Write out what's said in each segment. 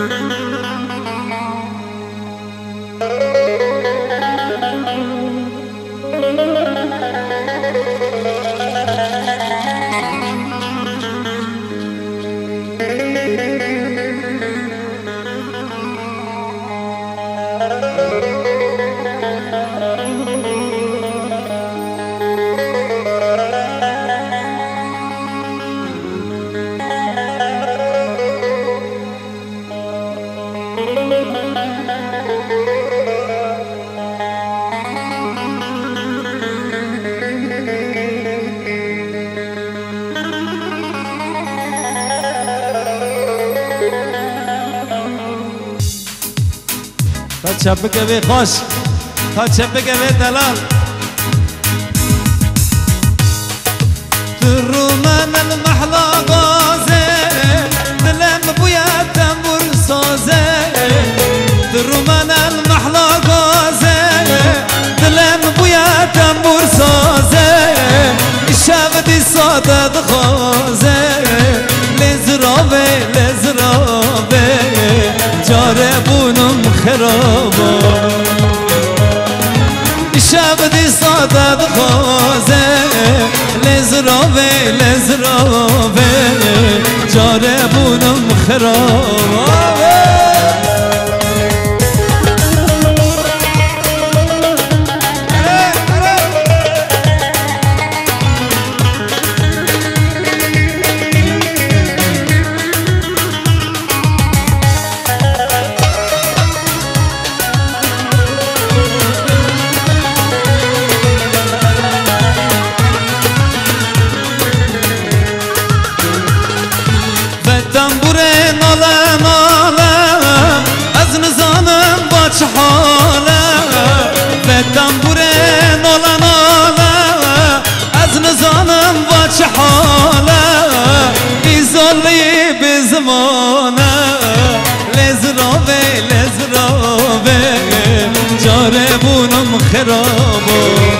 شبك بي خوش شبك بي دلال ترومن المحلى غازي دلم بويا تنبور سازي ترومن المحلى غازي دلم بويا تنبور سازي الشابدي صادد غازي لزرابي لزرابي جاربونم خرابا شبدي صادد خوزه لزرابه لزرابه جاربونم خرابا حاله به دنبوره ناله ناله از نزانم و چه حاله ایزالی به زمانه لزرابه لزرابه جاربونم خرابه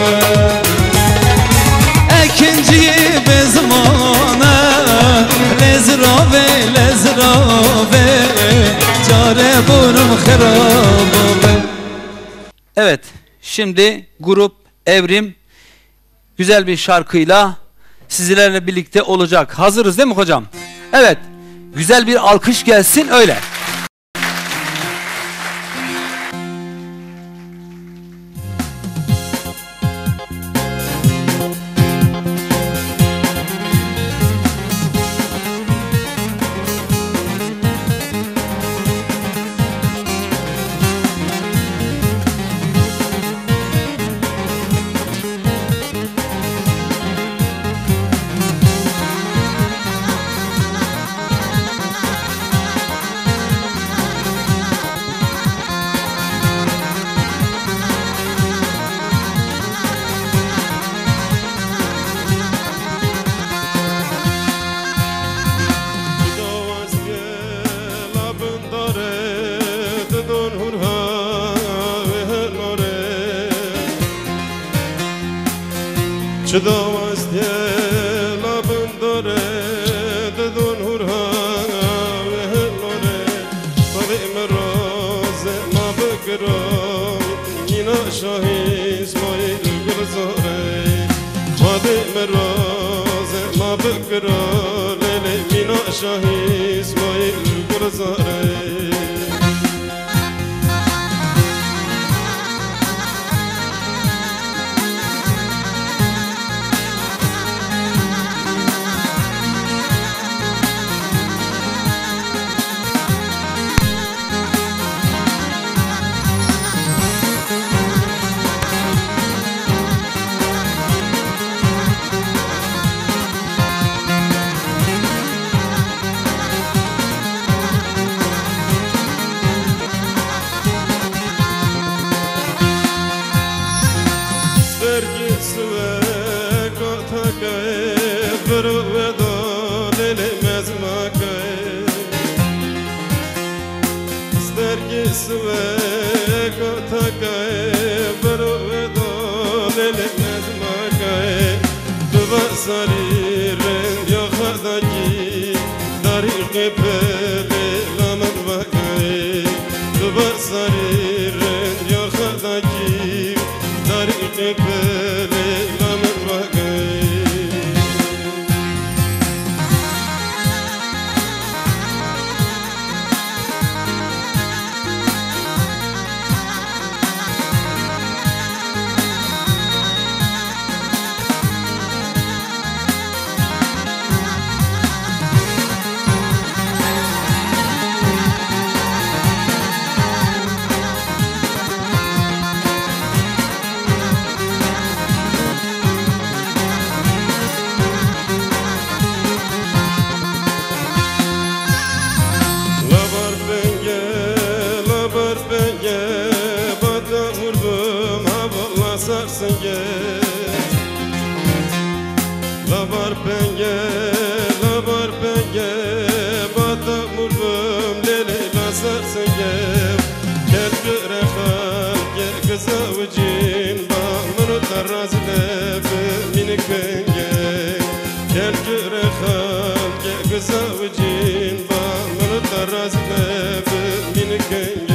اکنجی به زمانه لزرابه لزرابه جاربونم خرابه. Evet, şimdi grup Evrim güzel bir şarkıyla sizlerle birlikte olacak. Hazırız değil mi hocam? Evet, güzel bir alkış gelsin öyle. Dari لبر سريرن يا خداكي طريقي بلي لمن وقي sarsın gel Labar penge, labar penge Bata murvum lele la sarsın gel Gel göre hal, gel kıza vıcin Bağmını taraz lebi minik penge Gel göre hal, gel kıza vıcin Bağmını taraz lebi minik penge